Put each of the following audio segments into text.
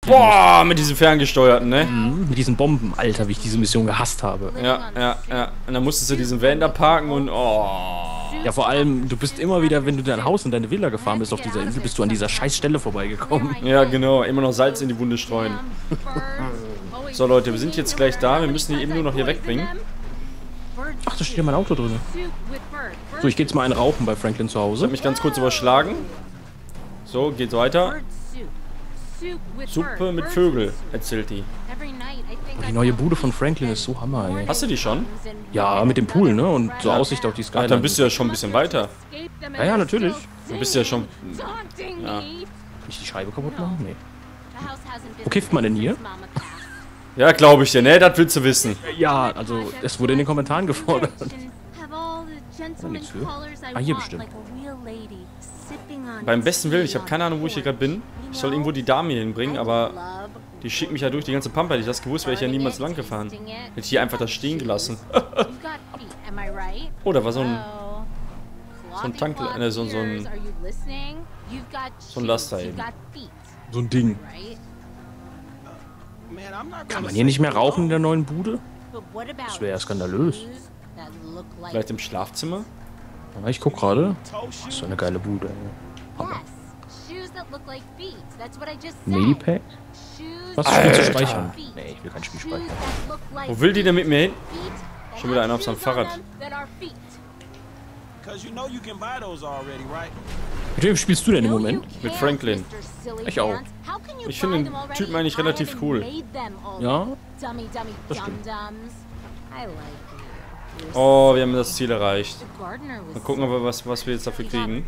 Boah, mit diesem ferngesteuerten, ne? Mit diesen Bomben, Alter, wie ich diese Mission gehasst habe. Ja. Und dann musstest du diesen Van da parken und Ja, vor allem, du bist immer wieder, wenn du dein Haus und deine Villa gefahren bist auf dieser Insel, bist du an dieser scheiß Stelle vorbeigekommen. Ja, genau. Immer noch Salz in die Wunde streuen. So, Leute, wir sind jetzt gleich da. Wir müssen die eben nur noch hier wegbringen. Ach, da steht ja mein Auto drin. So, ich geh jetzt mal einen rauchen bei Franklin zu Ich Hause. hab mich ganz kurz überschlagen. So, geht's weiter. Suppe mit Vögel, erzählt die. Oh, die neue Bude von Franklin ist so Hammer, ey. Hast du die schon? Ja, mit dem Pool, ne? Und so Aussicht auf die Ach, Skyline. dann bist du ja schon ein bisschen weiter. Ja, natürlich. Du bist ja schon... Ja. Kann ich die Scheibe kaputt machen? Nee. Wo kifft man denn hier? Ja, glaube ich dir, ne? Das willst du wissen. Ja, also, es wurde in den Kommentaren gefordert. Nichts für. Ah, hier bestimmt. Beim besten Willen, ich habe keine Ahnung, wo ich hier gerade bin. Ich soll irgendwo die Dame hier hinbringen, aber die schickt mich ja durch die ganze Pampa. Hätte ich das gewusst, wäre ich ja niemals lang gefahren. Hätte ich hier einfach das stehen gelassen. Oh, da war so ein Tank, so ein Laster eben. So ein Ding. Kann man hier nicht mehr rauchen in der neuen Bude? Das wäre ja skandalös. Vielleicht im Schlafzimmer? Ja, ich guck gerade. Das ist so eine geile Bude. Medipack? Was Spiel zu speichern? Nee, ich will kein Spiel speichern. Wo will die denn mit mir hin? Schon wieder einer auf seinem Fahrrad. Mit wem spielst du denn im Moment? Mit Franklin. Ich auch. Ich finde den Typen eigentlich relativ cool. Ja, das stimmt. Oh, wir haben das Ziel erreicht. Mal gucken, ob wir was wir jetzt dafür kriegen.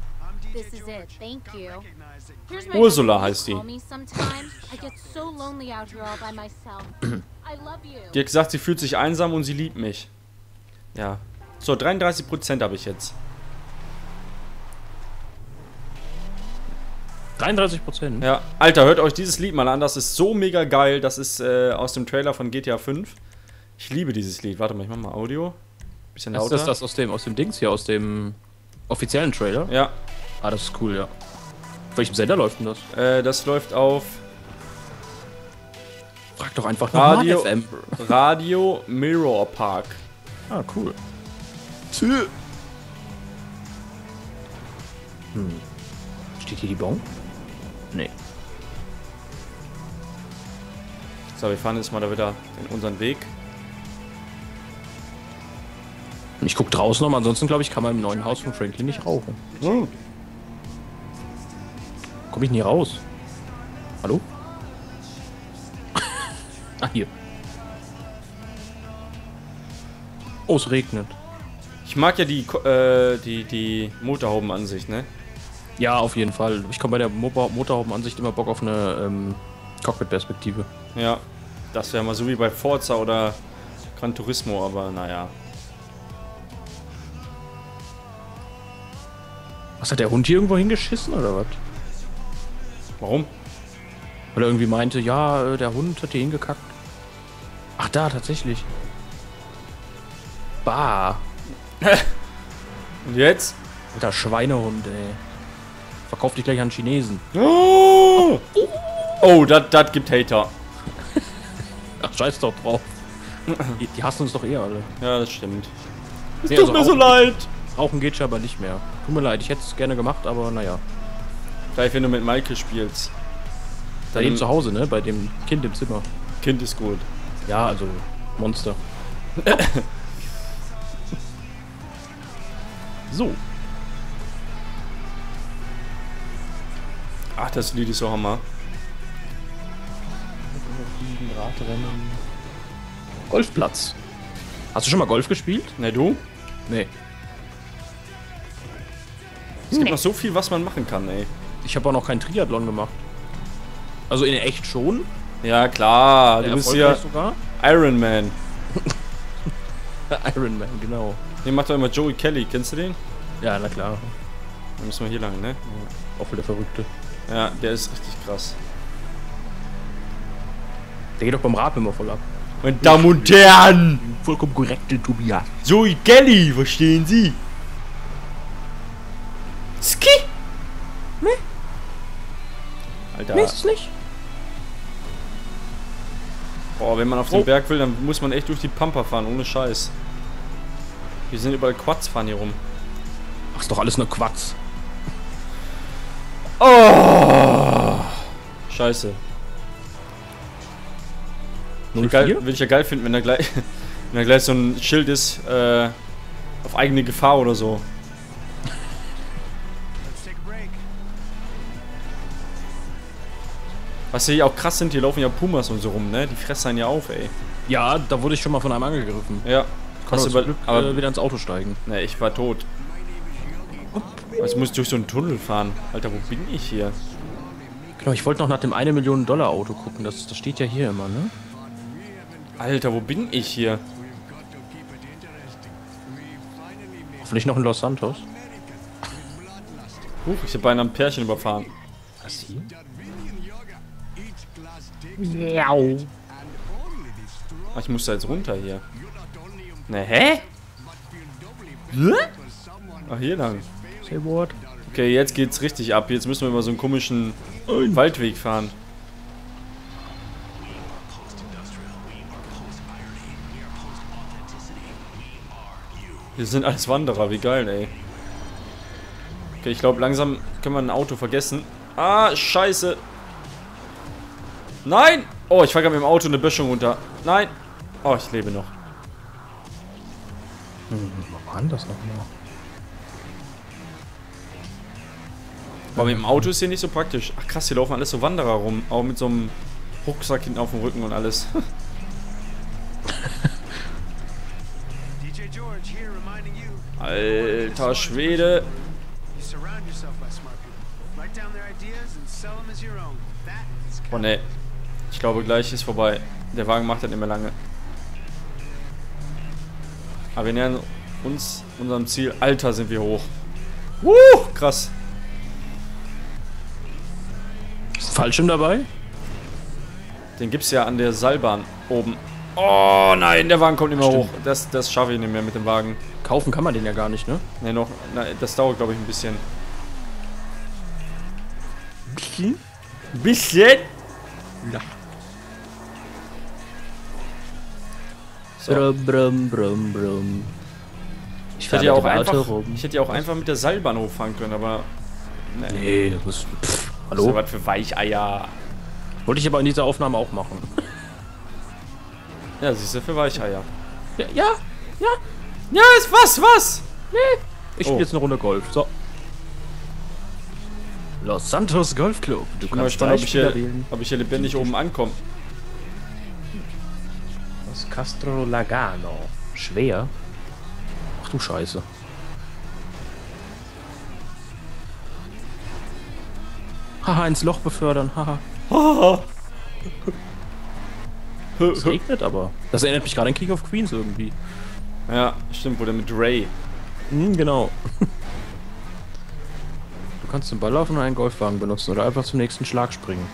Ursula heißt die. Die hat gesagt, sie fühlt sich einsam und sie liebt mich. Ja. So, 33% habe ich jetzt. 33%? Ja. Alter, hört euch dieses Lied mal an. Das ist so mega geil. Das ist aus dem Trailer von GTA 5. Ich liebe dieses Lied. Warte mal, ich mach mal Audio. Bisschen lauter. Ist das aus dem Dings hier, aus dem offiziellen Trailer? Ja. Ah, das ist cool, ja. Auf welchem Sender läuft denn das? Das läuft auf Frag doch einfach nochmal Radio, FM. Radio Mirror Park. Ah, cool. Steht hier die Bon? Nee. So, wir fahren jetzt mal da wieder in unseren Weg. Ich guck draußen nochmal, ansonsten glaube ich, kann man im neuen Haus von Franklin nicht rauchen. Hm. Komm ich nie raus? Hallo? Ah, hier. Oh, es regnet. Ich mag ja die Motorhaubenansicht, ne? Ja, auf jeden Fall. Ich komme bei der Motorhaubenansicht immer Bock auf eine Cockpit-Perspektive. Ja, das wäre mal so wie bei Forza oder Gran Turismo, aber naja. Was, hat der Hund hier irgendwo hingeschissen oder was? Warum? Weil er irgendwie meinte, ja, der Hund hat hier hingekackt. Ach, da, tatsächlich. Bah. Und jetzt? Alter Schweinehund, ey. Verkauf dich gleich an Chinesen. Oh, das gibt Hater. Ach, scheiß doch drauf. Die hassen uns doch alle. Ja, das stimmt. Es Nee, tut also mir so leid. Rauchen geht schon aber nicht mehr. Tut mir leid, ich hätte es gerne gemacht, aber naja. Gleich, wenn du mit Michael spielst. Bei ihm zu Hause, ne? Bei dem Kind im Zimmer. Kind ist gut. Ja, also Monster. So. Ach, das Lied ist so Hammer. Radrennen. Golfplatz. Hast du schon mal Golf gespielt? Ne, du? Nee. Es gibt noch so viel, was man machen kann, ey. Ich habe auch noch keinen Triathlon gemacht. Also in echt schon. Ja, klar. Du bist ja sogar. Iron Man. Iron Man, genau. Den macht doch immer Joey Kelly. Kennst du den? Ja, na klar. Dann müssen wir hier lang, ne? Auch wieder Verrückte. Ja, der ist richtig krass. Der geht doch beim Rad immer voll ab. Meine Damen und Herren! Vollkommen korrekte Tobias. Joey Kelly, verstehen Sie? Ski! Nee. Alter. Nee, ist es nicht. Boah, wenn man auf den Berg will, dann muss man echt durch die Pampa fahren, ohne Scheiß. Hier sind überall Quads fahren hier rum. Ach, ist doch alles nur Quatsch. Oh! Scheiße. Würde ich ja geil finden, wenn da gleich, wenn da gleich so ein Schild ist, auf eigene Gefahr oder so. Was hier auch krass sind, hier laufen ja Pumas und so rum, ne? Die fressen einen ja auf, ey. Ja, da wurde ich schon mal von einem angegriffen. Ja. Kannst du aber wieder ins Auto steigen. Ne, ich war tot. Jetzt muss ich durch so einen Tunnel fahren. Alter, wo bin ich hier? Genau, ich wollte noch nach dem 1 Million Dollar Auto gucken. Das steht ja hier immer, ne? Alter, wo bin ich hier? Hoffentlich noch in Los Santos. Ich habe beinahe ein Pärchen überfahren. Was hier? Miau. Ach, ich muss da jetzt runter hier. Ne, hä? Ach, hier lang. Say what? Okay, jetzt geht's richtig ab. Jetzt müssen wir über so einen komischen Waldweg fahren. Wir sind als Wanderer, wie geil, ey. Okay, ich glaube, langsam können wir ein Auto vergessen. Ah, scheiße. Nein! Oh, ich fahre gerade mit dem Auto eine Böschung runter. Nein! Oh, ich lebe noch. Wo war denn das nochmal? Aber mit dem Auto ist hier nicht so praktisch. Ach krass, hier laufen alles so Wanderer rum. Auch mit so einem Rucksack hinten auf dem Rücken und alles. Alter Schwede. Oh ne. Ich glaube gleich ist vorbei. Der Wagen macht das nicht mehr lange. Aber wir nähern uns unserem Ziel. Alter, sind wir hoch. Krass. Ist ein Fallschirm dabei? Den gibt's ja an der Seilbahn oben. Oh nein, der Wagen kommt nicht mehr hoch. Das schaffe ich nicht mehr mit dem Wagen. Kaufen kann man den ja gar nicht, ne? Ne, noch. Na, das dauert, glaube ich, ein bisschen. Ein bisschen? Ja. So. Brum, brum, brum, brum. Ich hätte ja auch einfach mit der Seilbahn hochfahren können, aber. Ne. Nee, das muss. Pff, Hallo? hallo? Was für Weicheier. Wollte ich aber in dieser Aufnahme auch machen. Ja, siehst du, für Weicheier. Ja. Ja, ist was? Nee. Ich spiele jetzt eine Runde Golf. So. Los Santos Golf Club. Du Ich bin mal kannst gespannt, ob ich hier lebendig oben ankomme. Das Castro Lagano. Schwer. Ach du Scheiße. Haha, ins Loch befördern. Haha. Es regnet aber. Das erinnert mich gerade an King of Queens irgendwie. Ja, stimmt, wo der mit Ray. Genau. Du kannst den Ball auf und einen Golfwagen benutzen oder einfach zum nächsten Schlag springen.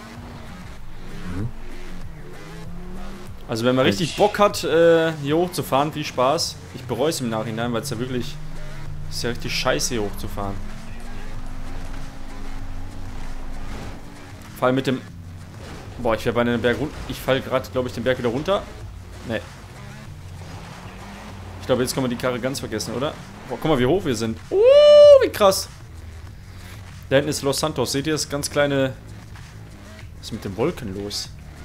Also wenn man richtig Bock hat, hier hochzufahren, viel Spaß. Ich bereue es im Nachhinein, weil es ja wirklich... ist ja richtig scheiße, hier hochzufahren. Fall mit dem... Boah, ich wäre bei den Berg runter. Ich falle gerade, glaube ich, den Berg wieder runter. Nee. Ich glaube, jetzt können wir die Karre ganz vergessen, oder? Boah, guck mal, wie hoch wir sind. Wie krass. Da hinten ist Los Santos. Seht ihr das ganz kleine... Was ist mit den Wolken los?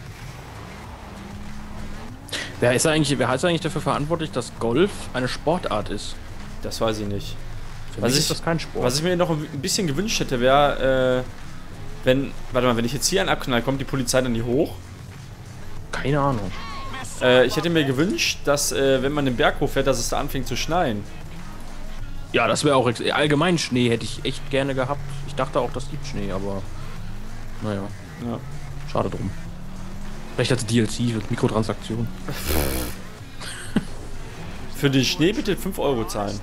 Wer ist eigentlich dafür verantwortlich, dass Golf eine Sportart ist? Das weiß ich nicht. Für mich ist das kein Sport. Was ich mir noch ein bisschen gewünscht hätte, wäre, wenn... Warte mal, wenn ich jetzt hier einen abknall, kommt die Polizei dann hier hoch? Keine Ahnung. Ich hätte mir gewünscht, dass, wenn man den Berg hochfährt, dass es da anfängt zu schneien. Ja, das wäre auch... Allgemein Schnee hätte ich echt gerne gehabt. Ich dachte auch, das gibt Schnee, aber... Naja. Ja. Schade drum. Vielleicht als DLC mit Mikrotransaktion. Für den Schnee bitte 5 € zahlen.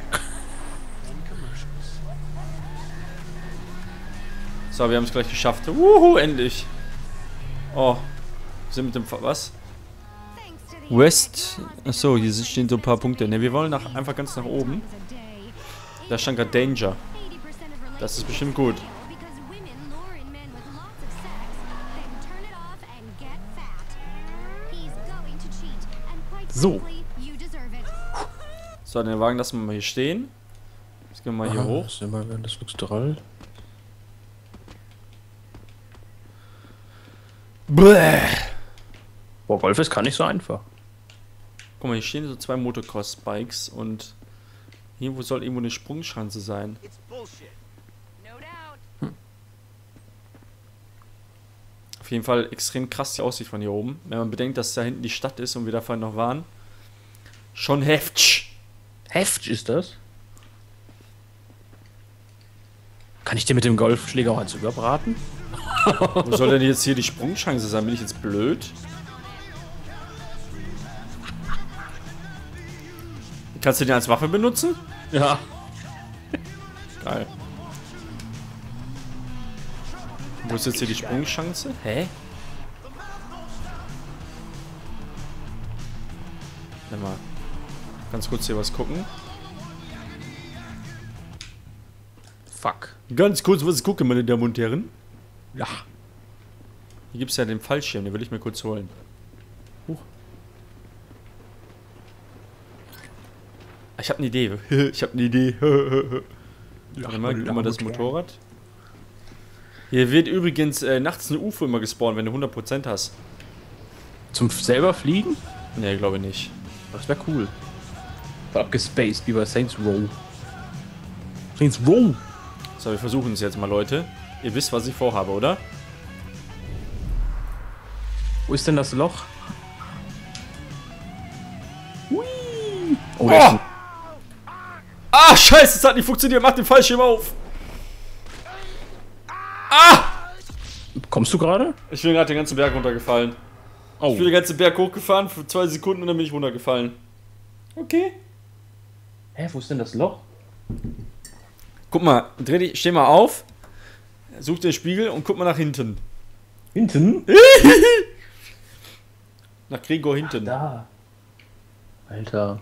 So, wir haben es gleich geschafft. Endlich. Oh. Wir sind mit dem... Was? West... Achso, hier stehen so ein paar Punkte. Ne, wir wollen einfach ganz nach oben. Da stand gerade Danger. Das ist bestimmt gut. So. So, den Wagen lassen wir mal hier stehen. Jetzt gehen wir mal hier hoch. Das ist immer das Luxural. Bäh. Boah, Golf ist gar nicht so einfach. Guck mal, hier stehen so 2 Motocross-Bikes und irgendwo soll irgendwo eine Sprungschanze sein. Auf jeden Fall extrem krass die Aussicht von hier oben. Wenn man bedenkt, dass da hinten die Stadt ist und wir da vorhin noch waren. Schon heftig. Heftig ist das? Kann ich dir mit dem Golfschläger auch eins überbraten? Wo soll denn jetzt hier die Sprungchance sein? Bin ich jetzt blöd? Kannst du den als Waffe benutzen? Ja. Geil. Wo ist jetzt hier die Sprungchance? Hä? Warte mal. Ganz kurz hier was gucken. Fuck. Ganz kurz was gucken, meine Damen und Herren. Ja. Hier gibt es ja den Fallschirm, den will ich mir kurz holen. Huch. Ich habe eine Idee. Ich habe eine Idee. Warte mal, gib mal das Motorrad. Hier wird übrigens nachts eine UFO immer gespawnt, wenn du 100% hast. Zum selber fliegen? Ne, glaube ich nicht. Das wäre cool. Abgespaced wie bei Saints Row. Saints Row! So, wir versuchen es jetzt mal, Leute. Ihr wisst, was ich vorhabe, oder? Wo ist denn das Loch? Hui! Oh! Ah, scheiße, es hat nicht funktioniert. Mach den Fallschirm auf. Ah! Kommst du gerade? Ich bin gerade den ganzen Berg runtergefallen. Oh. Ich bin den ganzen Berg hochgefahren für 2 Sekunden und dann bin ich runtergefallen. Okay. Hä, wo ist denn das Loch? Guck mal, steh mal auf. Such den Spiegel und guck mal nach hinten. Hinten? Nach Gregor hinten. Da. Alter.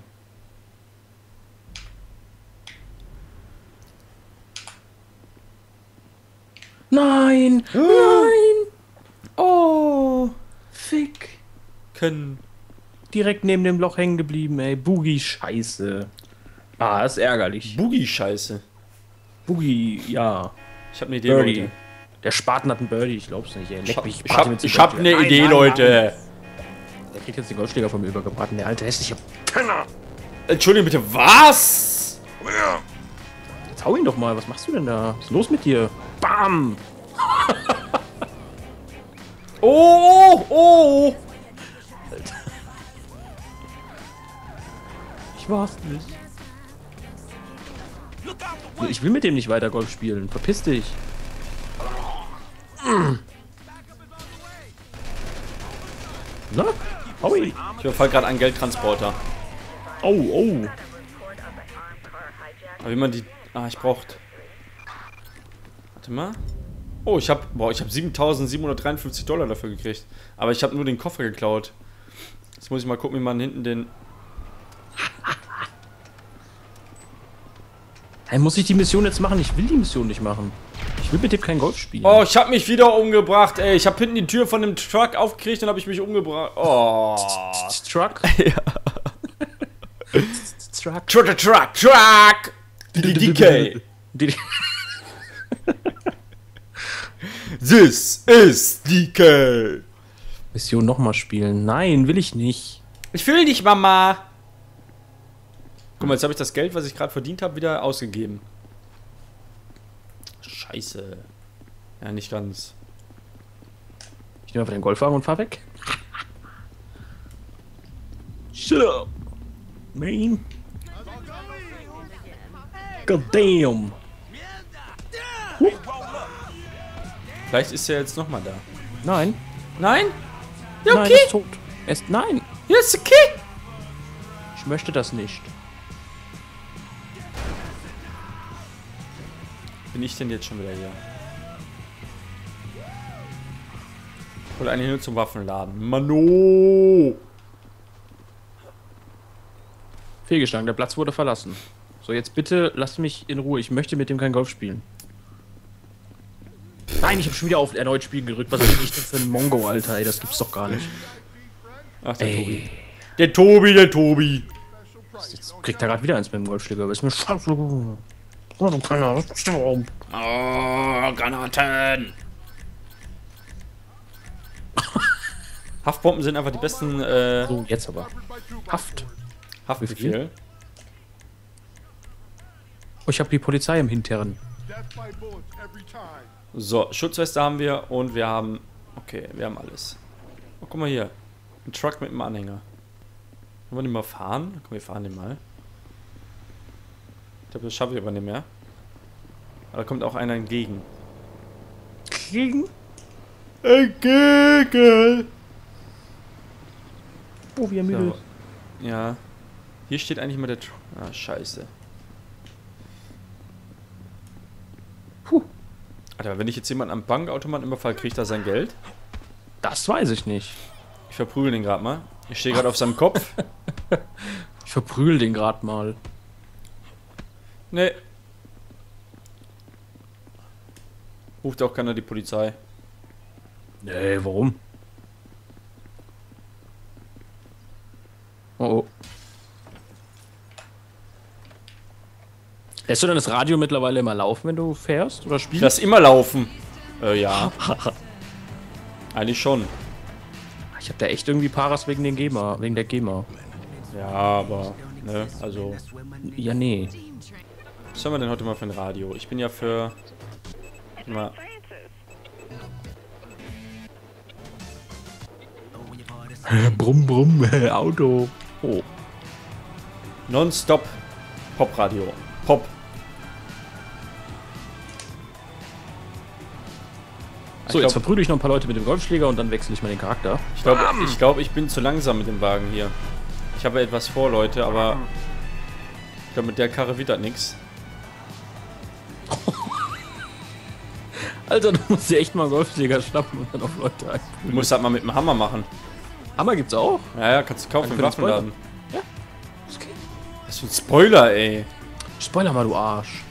Nein! Nein! Oh. Fick. Können. Direkt neben dem Loch hängen geblieben, ey. Boogie-Scheiße. Ah, das ist ärgerlich. Boogie-Scheiße. Boogie, ja. Ich hab eine Idee, Birdie. Leute. Der Spaten hat einen Birdie, ich glaub's nicht, ey. Leck mich, Ich hab eine Idee, Leute. Der kriegt jetzt den Goldschläger von mir übergebraten, der alte hässliche Penner. Entschuldigung bitte, was? Jetzt hau ihn doch mal, was machst du denn da? Was ist los mit dir? Bam! Oh, oh. Alter. Ich war's nicht. Ich will mit dem nicht weiter Golf spielen. Verpiss dich. Na? Howie. Ich überfall gerade einen Geldtransporter. Oh, oh. Aber wie man die... Ah, ich braucht... Warte mal. Oh, ich hab 7.753 Dollar dafür gekriegt. Aber ich habe nur den Koffer geklaut. Jetzt muss ich mal gucken, wie man hinten den... Hey, muss ich die Mission jetzt machen? Ich will die Mission nicht machen. Ich will mit dem kein Golf spielen. Oh, ich habe mich wieder umgebracht, ey. Ich habe hinten die Tür von dem Truck aufgekriegt und habe ich mich umgebracht. Oh. Truck? Ja. Truck. Truck! DK! This is DK! Mission nochmal spielen. Nein, will ich nicht. Ich will dich, Mama! Guck mal, jetzt habe ich das Geld, was ich gerade verdient habe, wieder ausgegeben. Scheiße. Ja, nicht ganz. Ich nehme einfach den Golfwagen und fahr weg. Shut up, man. God damn. Vielleicht ist er jetzt nochmal da. Nein. Nein? Ja, Nein, okay. er ist tot. Nein. Ja, ist okay. Ich möchte das nicht. Bin ich denn jetzt schon wieder hier? Oder eigentlich nur zum Waffenladen. Mano! Fehlgeschlagen, der Platz wurde verlassen. So, jetzt bitte lasst mich in Ruhe. Ich möchte mit dem kein Golf spielen. Nein, ich habe schon wieder auf erneut Spielen gedrückt. Was bin ich denn für ein Mongo, Alter? Ey, das gibt's doch gar nicht. Ach, der Tobi. Der Tobi, der Tobi. Jetzt kriegt er gerade wieder eins mit dem Golfschläger. Aber ist mir scheiße. Oh, Granaten. Haftbomben sind einfach die besten so, jetzt aber. Haftbefehl. Oh, ich habe die Polizei im Hinteren. So, Schutzweste haben wir und wir haben... Okay, wir haben alles. Oh, guck mal hier. Ein Truck mit einem Anhänger. Können wir den mal fahren? Komm, wir fahren den mal. Ich glaube, das schaffe ich aber nicht mehr. Aber da kommt auch einer entgegen. Gegen? Entgegen! Oh, wie er müde. So. Ja. Hier steht eigentlich mal der Truck. Ah, scheiße. Puh. Alter, wenn ich jetzt jemanden am Bankautomaten überfall, kriegt er sein Geld? Das weiß ich nicht. Ich verprügel den gerade mal. Ich stehe gerade auf seinem Kopf. Ich verprügel den gerade mal. Nee. Ruft auch keiner die Polizei. Nee, warum? Oh, oh. Lässt du dann das Radio mittlerweile immer laufen, wenn du fährst oder Ich spielst? lass immer laufen. Ja. Eigentlich schon. Ich hab da echt irgendwie Paras wegen den GEMA, wegen der GEMA. Ja, aber, ne, also. Ja, nee. Was haben wir denn heute mal für ein Radio? Ich bin ja für. Mal. Brumm, brumm, Auto. Oh. Nonstop Popradio. Pop. So, jetzt verprügel ich noch ein paar Leute mit dem Golfschläger und dann wechsle ich mal den Charakter. Ich glaube, ich bin zu langsam mit dem Wagen hier. Ich habe etwas vor, Leute, aber ich glaube, mit der Karre wird das nix. Alter, du musst dir echt mal einen Golfschläger schnappen und dann auf Leute ein. Du musst das mal mit dem Hammer machen. Hammer gibt's auch? Ja, kannst du kaufen im Waffenladen. Ja, ist okay. Was für ein Spoiler, ey. Spoiler mal, du Arsch.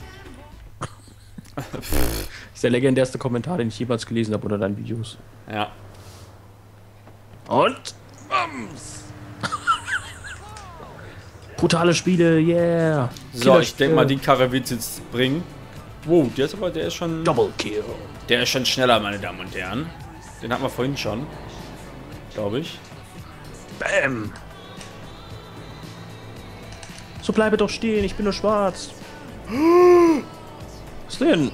Das ist der legendärste Kommentar, den ich jemals gelesen habe unter deinen Videos. Ja. Und Bums. Brutale Spiele, yeah. So, ich denke mal, die Karre wird jetzt bringen. Wow, der ist schon. Double Kill. Der ist schon schneller, meine Damen und Herren. Den hatten wir vorhin schon. Glaube ich. Bam. So bleibe doch stehen, ich bin nur schwarz. Was denn?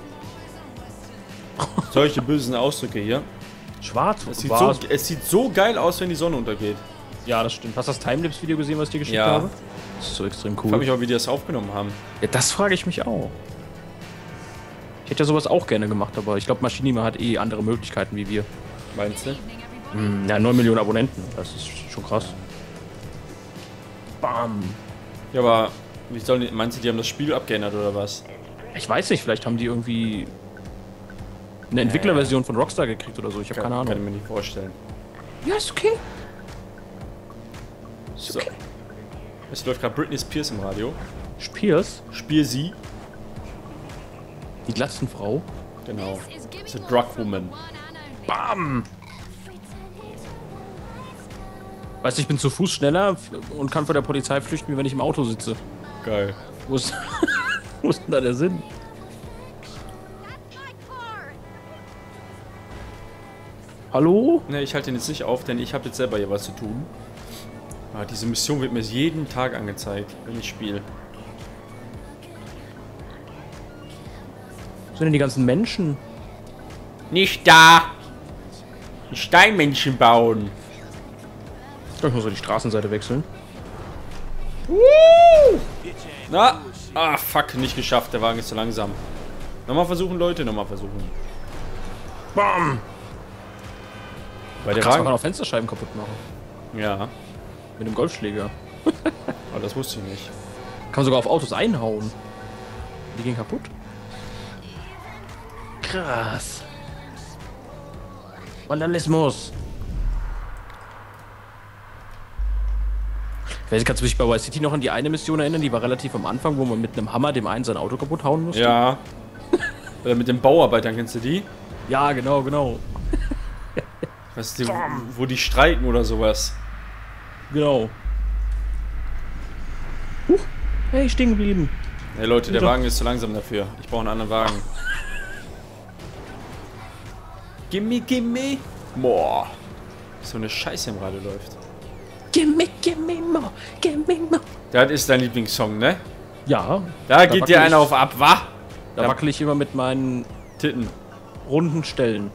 Solche bösen Ausdrücke hier. Schwarz? Es sieht so geil aus, wenn die Sonne untergeht. Ja, das stimmt. Hast du das Timelapse-Video gesehen, was ich dir geschickt Ja. habe? Das ist so extrem Ich frage cool. mich auch, wie die das aufgenommen haben. Ja, das frage ich mich auch. Ich hätte ja sowas auch gerne gemacht, aber ich glaube, Machinima hat eh andere Möglichkeiten wie wir. Meinst du? Ja, 9 Millionen Abonnenten. Das ist schon krass. Bam. Ja, aber meinst du, die haben das Spiel abgeändert oder was? Ich weiß nicht, vielleicht haben die irgendwie eine Entwicklerversion von Rockstar gekriegt oder so. Ich habe keine Kann ich Ahnung. mir nicht vorstellen. Ja, ist okay. So. Es läuft gerade Britney Spears im Radio. Spears, Spiel sie. die Glatzenfrau. Genau. The Drug Woman. Bam. Weißt du, ich bin zu Fuß schneller und kann vor der Polizei flüchten, wie wenn ich im Auto sitze. Geil. Wo ist, wo ist denn da der Sinn? Hallo? Ne, ich halte den jetzt nicht auf, denn ich habe jetzt selber hier was zu tun. Aber diese Mission wird mir jeden Tag angezeigt, wenn ich spiele. Wo sind denn die ganzen Menschen? Nicht da! Die Steinmenschen bauen. Ich muss so die Straßenseite wechseln. Na! Ah, fuck, nicht geschafft. Der Wagen ist zu langsam. Nochmal versuchen, Leute, nochmal versuchen. Bam! Weil der Krass, man kann Wagen. auch Fensterscheiben kaputt machen. Ja, Mit einem Golfschläger. aber das wusste ich nicht. Kann man sogar auf Autos einhauen. Die gehen kaputt. Krass. Vandalismus. Kannst du dich bei Vice City noch an die eine Mission erinnern? Die war relativ am Anfang, wo man mit einem Hammer dem einen sein Auto kaputt hauen musste. Ja. Oder mit den Bauarbeitern, kennst du die? Ja, genau, genau. Weißt du, wo die streiken oder sowas. Genau. Hey, stehen geblieben. Hey Leute, der Doch. Wagen ist zu langsam dafür. Ich brauche einen anderen Wagen. Gimme, gimme. Boah. So eine Scheiße im Radio läuft. Gimme more, gimme more. Das ist dein Lieblingssong, ne? Ja. Da geht wackel dir ich- einer auf ab, wa? Da wackel ich immer mit meinen Titten. runden Stellen.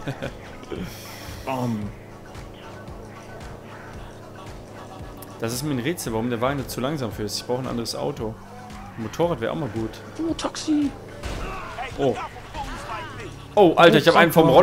Das ist mir ein Rätsel, warum der Wagen nicht zu langsam für ist. Ich brauche ein anderes Auto. Ein Motorrad wäre auch mal gut. Oh, Taxi. Oh. Oh, Alter, ich habe einen vom Roller